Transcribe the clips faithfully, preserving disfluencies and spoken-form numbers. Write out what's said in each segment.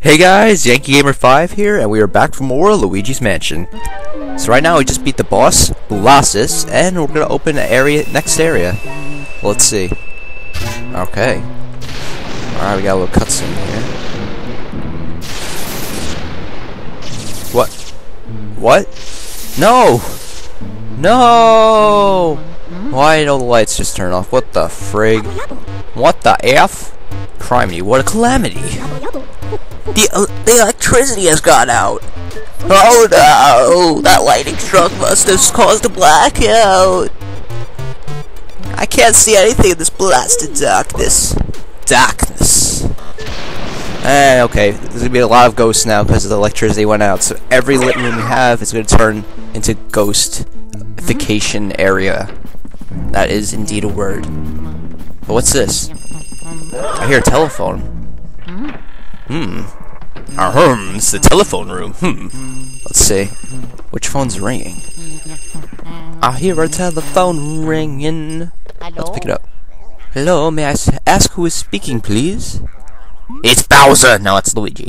Hey guys, Yankee Gamer five here, and we are back for more Luigi's Mansion. So right now we just beat the boss, Blassus, and we're gonna open the area, next area. Let's see. Okay. Alright, we got a little cutscene here. What? What? No! No! Why did all the lights just turn off? What the frig? What the F? Criminy, what a calamity! The, uh, the electricity has gone out! Oh no! That lightning struck must have caused a blackout! I can't see anything in this blasted darkness. Darkness. And okay, there's gonna be a lot of ghosts now because the electricity went out, so every lit room we have is gonna turn into ghostification area. That is indeed a word. But what's this? I hear a telephone. Hmm. Ahem, it's the telephone room. Hmm. Let's see. Which phone's ringing? I hear a telephone ringing. Let's pick it up. Hello, may I ask who is speaking, please? It's Bowser! No, it's Luigi.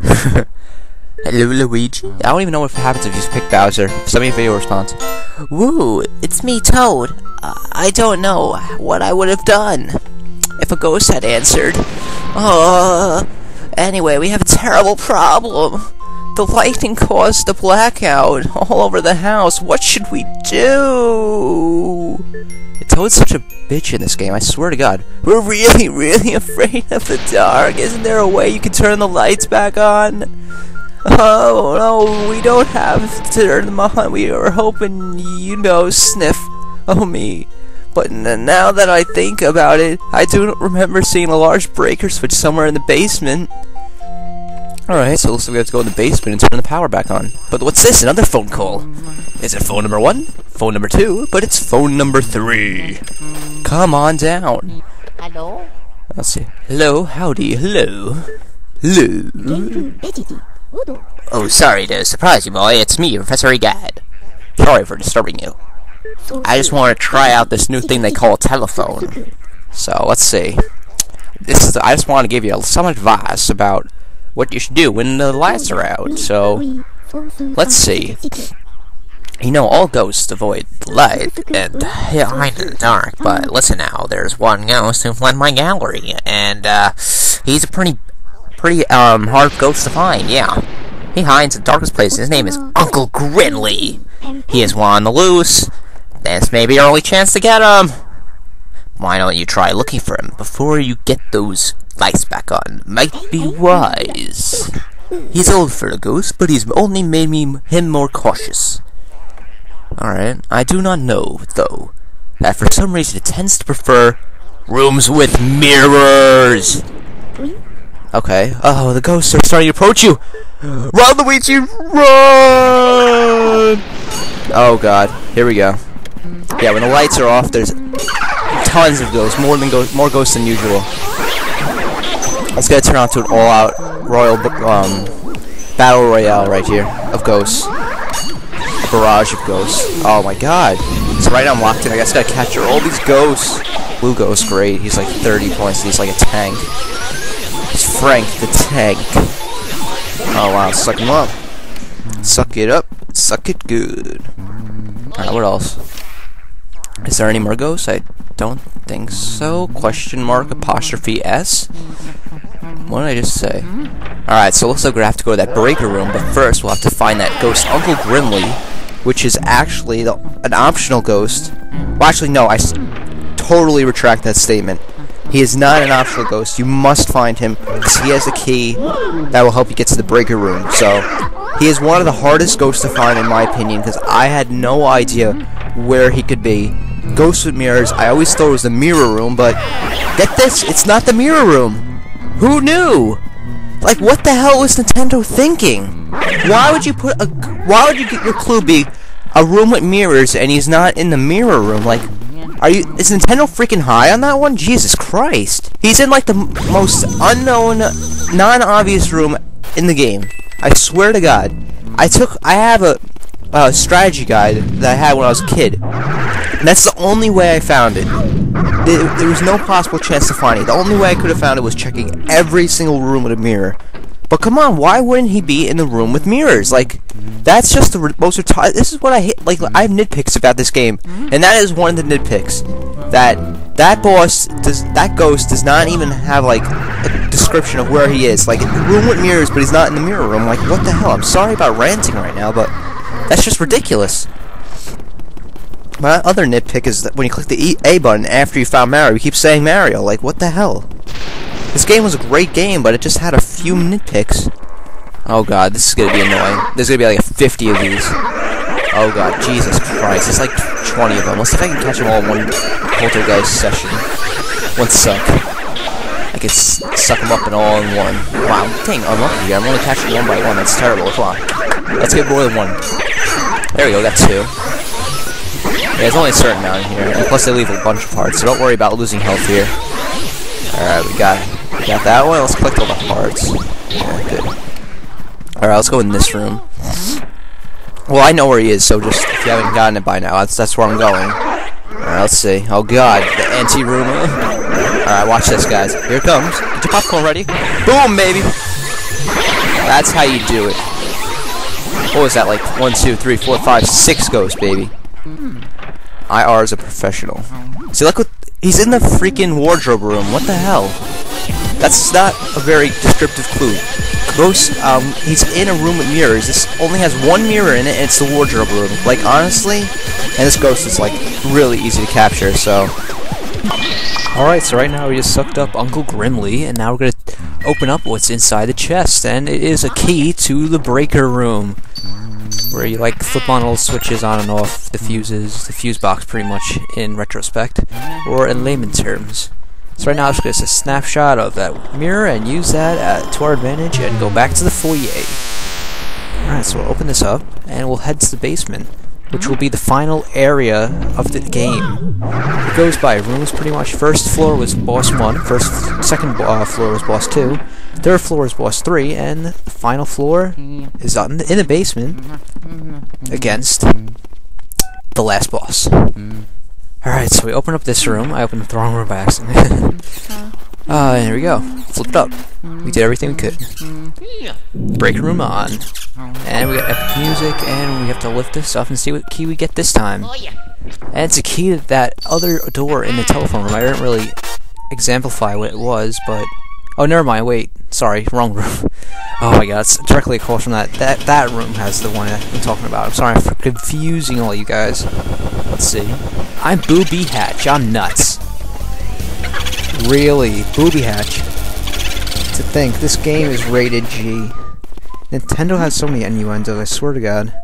Hello, Luigi? I don't even know what happens if you pick Bowser. Send me a video response. Woo, it's me, Toad. Uh, I don't know what I would have done if a ghost had answered. Uh, anyway, we have a terrible problem. The lightning caused a blackout all over the house. What should we do? Toad's such a bitch in this game, I swear to God. We're really, really afraid of the dark. Isn't there a way you can turn the lights back on? Oh, no, we don't have to turn them on. We were hoping, you know, sniff. Oh, me. But n now that I think about it, I do remember seeing a large breaker switch somewhere in the basement. Alright, so it looks like we have to go in the basement and turn the power back on. But what's this? Another phone call. Is it phone number one? Phone number two? But it's phone number three. Come on down. Hello? Let's see. Hello, howdy, hello. Hello. Oh, sorry to surprise you, boy. It's me, Professor Egad. Sorry for disturbing you. I just want to try out this new thing they call a telephone. So, let's see. This is. I just want to give you some advice about what you should do when the lights are out. So, let's see. You know, all ghosts avoid the light and hide in the dark, but listen now, there's one ghost who fled my gallery, and, uh, he's a pretty, pretty, um, hard ghost to find, yeah. He hides in the darkest places. His name is Uncle Grinley. He is one on the loose. This may be your only chance to get him. Why don't you try looking for him before you get those lights back on? Might be wise. He's old for a ghost, but he's only made me him more cautious. Alright, I do not know, though, that for some reason it tends to prefer rooms with mirrors. Okay, oh, the ghosts are starting to approach you. Run, Luigi, run! Oh god, here we go. Yeah, when the lights are off, there's tons of ghosts, more than ghosts, more ghosts than usual. Let's get turn on to an all-out royal um, battle royale right here of ghosts. A barrage of ghosts. Oh my god! So right now I'm locked in. I guess I gotta capture all these ghosts. Blue ghost, great. He's like thirty points. He's like a tank. It's Frank the Tank. Oh wow, suck him up. Suck it up. Suck it good. Alright, what else? Is there any more ghosts? I don't think so. Question mark apostrophe S? What did I just say? Alright, so it looks like we're gonna have to go to that breaker room, but first we'll have to find that ghost Uncle Grinley, which is actually the, an optional ghost. Well, actually, no, I s totally retract that statement. He is not an optional ghost. You must find him, because he has a key that will help you get to the breaker room. So, he is one of the hardest ghosts to find, in my opinion, because I had no idea where he could be. Ghosts with mirrors, I always thought it was the mirror room, but get this, it's not the mirror room. Who knew? Like, what the hell was Nintendo thinking? Why would you put a, why would you get your clue be a room with mirrors and he's not in the mirror room? Like, are you, is Nintendo freaking high on that one? Jesus Christ. He's in like the m most unknown, non-obvious room in the game. I swear to God. I took, I have a, a strategy guide that I had when I was a kid. And that's the only way I found it. There, there was no possible chance to find it. The only way I could have found it was checking every single room with a mirror. But come on, why wouldn't he be in the room with mirrors? Like, that's just the re most retarded. This is what I hate. Like, I have nitpicks about this game, and that is one of the nitpicks. That that boss does that ghost does not even have like a description of where he is. Like, room with mirrors, but he's not in the mirror room. Like, what the hell? I'm sorry about ranting right now, but that's just ridiculous. My other nitpick is that when you click the E A button after you found Mario, you keep saying Mario. Like, what the hell? This game was a great game, but it just had a few nitpicks. Oh god, this is gonna be annoying. There's gonna be like fifty of these. Oh god, Jesus Christ. There's like twenty of them. Let's see if I can catch them all in one poltergeist session. One suck. I could s suck them up and all in one. Wow, dang, unlucky here. I'm only catching one by one. That's terrible. Come on. Let's get more than one. There we go, got two. Yeah, there's only a certain amount in here, and plus they leave a bunch of hearts, so don't worry about losing health here. Alright, we got we got that one. Let's collect all the hearts. Yeah, good. Alright, let's go in this room. Well, I know where he is, so just, if you haven't gotten it by now, that's, that's where I'm going. Alright, let's see. Oh god, the anti-room. Alright, watch this, guys. Here it comes. Get your popcorn ready. Boom, baby! That's how you do it. What was that, like, one, two, three, four, five, six ghosts, baby. I R is a professional. See, look what... He's in the freaking wardrobe room. What the hell? That's not a very descriptive clue. Ghost, um, he's in a room with mirrors. This only has one mirror in it, and it's the wardrobe room. Like, honestly, and this ghost is, like, really easy to capture, so... Alright, so right now we just sucked up Uncle Grimly, and now we're gonna open up what's inside the chest, and it is a key to the breaker room. Where you like flip on all the switches on and off the fuses, the fuse box pretty much in retrospect, or in layman terms. So right now I'm just going to take a snapshot of that mirror and use that uh, to our advantage and go back to the foyer. Alright, so we'll open this up and we'll head to the basement, which will be the final area of the game. It goes by rooms pretty much. First floor was boss one, first, second uh, floor was boss two, third floor is boss three, and the final floor is on the, in the basement against the last boss. Alright, so we open up this room. I opened up the wrong room by accident. uh, and here we go. Flipped up. We did everything we could. Break room on. And we got epic music, and we have to lift this up and see what key we get this time. And it's a key to that other door in the telephone room. I didn't really exemplify what it was, but... Oh, never mind, wait. Sorry, wrong room. Oh my god, it's directly across from that. That that room has the one I'm talking about. I'm sorry for confusing all you guys. Let's see. I'm Booby Hatch. I'm nuts. Really? Booby Hatch. To think, this game is rated G. Nintendo has so many innuendos, I swear to god.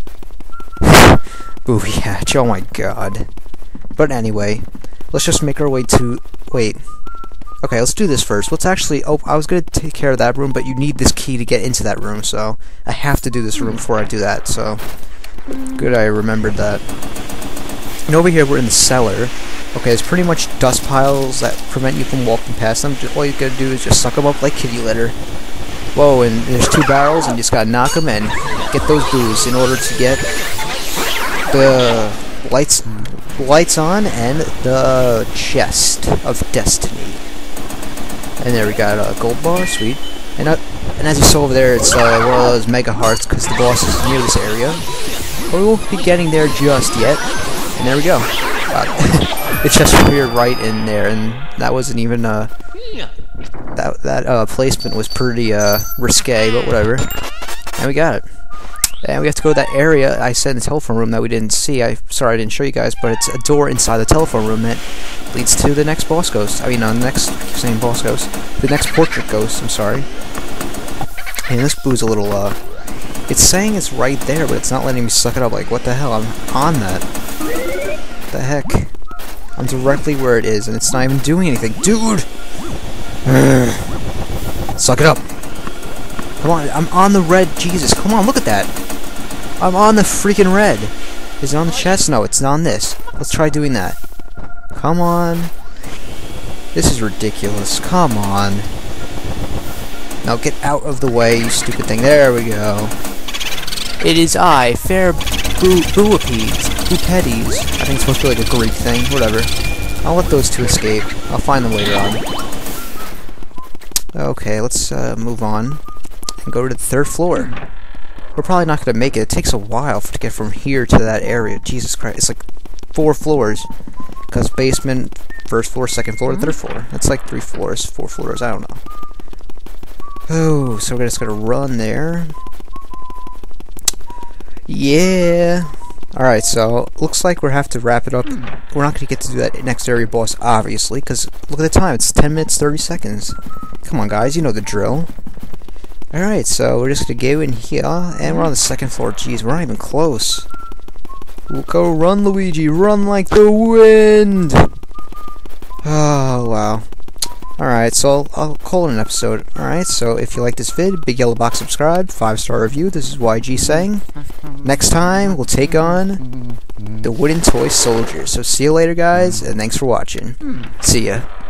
Booby Hatch, oh my god. But anyway, let's just make our way to... Wait. Okay, let's do this first. Let's actually... Oh, I was going to take care of that room, but you need this key to get into that room, so... I have to do this room before I do that, so... Good, I remembered that. And over here, we're in the cellar. Okay, there's pretty much dust piles that prevent you from walking past them. Just, all you gotta do is just suck them up like kitty litter. Whoa, and there's two barrels, and you just gotta knock them and get those boos in order to get the lights lights on and the chest of destiny. And there we got a gold bar, sweet. And uh, and as you saw over there, it's uh, one of those mega hearts because the boss is near this area. But we won't be getting there just yet. And there we go. Uh, the chest appeared right in there, and that wasn't even uh that that uh placement was pretty uh risque, but whatever. And we got it. And we have to go to that area I said in the telephone room that we didn't see. I sorry I didn't show you guys, but it's a door inside the telephone room that leads to the next boss ghost. I mean, uh, the next same boss ghost, the next portrait ghost. I'm sorry. And this boo's a little uh, it's saying it's right there, but it's not letting me suck it up. Like, what the hell? I'm on that. What the heck? I'm directly where it is, and it's not even doing anything, dude. Suck it up. Come on, I'm on the red. Jesus, come on, look at that. I'm on the freaking red. Is it on the chest? No, it's not on this. Let's try doing that. Come on. This is ridiculous. Come on. Now get out of the way, you stupid thing. There we go. It is I, fair boo booapies, boopetties. I think it's supposed to be like a Greek thing. Whatever. I'll let those two escape. I'll find them later on. Okay, let's uh, move on. and go to the third floor. We're probably not going to make it. It takes a while to get from here to that area. Jesus Christ. It's like four floors. Because basement, first floor, second floor, third floor. That's like three floors, four floors. I don't know. Oh, so we're just going to run there. Yeah. Alright, so looks like we have to wrap it up. We're not going to get to do that next area boss, obviously. Because look at the time. It's ten minutes, thirty seconds. Come on, guys. You know the drill. Alright, so we're just gonna go in here, and we're on the second floor. Jeez, we're not even close. We'll go run, Luigi, run like the wind! Oh, wow. Alright, so I'll call it an episode. Alright, so if you like this vid, big yellow box subscribe, five star review, this is Y G saying. Next time, we'll take on the wooden toy soldier. So see you later, guys, and thanks for watching. See ya.